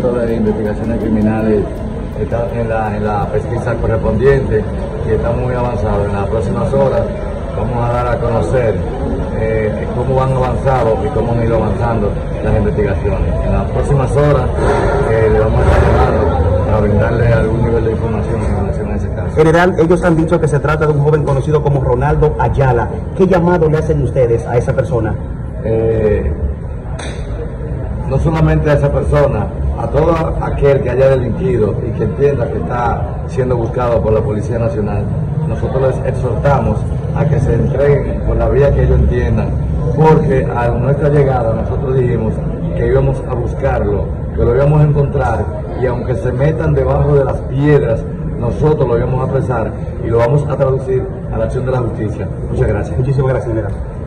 Departamento de Investigaciones Criminales está en la pesquisa correspondiente y está muy avanzado. En las próximas horas vamos a dar a conocer cómo van avanzando y cómo han ido avanzando las investigaciones. En las próximas horas le vamos a estar llamando para brindarle algún nivel de información en relación a ese caso. General, ellos han dicho que se trata de un joven conocido como Ronaldo Ayala. ¿Qué llamado le hacen ustedes a esa persona? No solamente a esa persona, a todo aquel que haya delinquido y que entienda que está siendo buscado por la Policía Nacional, nosotros les exhortamos a que se entreguen por la vía que ellos entiendan, porque a nuestra llegada nosotros dijimos que íbamos a buscarlo, que lo íbamos a encontrar, y aunque se metan debajo de las piedras, nosotros lo íbamos a apresar y lo vamos a traducir a la acción de la justicia. Muchas gracias. Muchísimas gracias, general.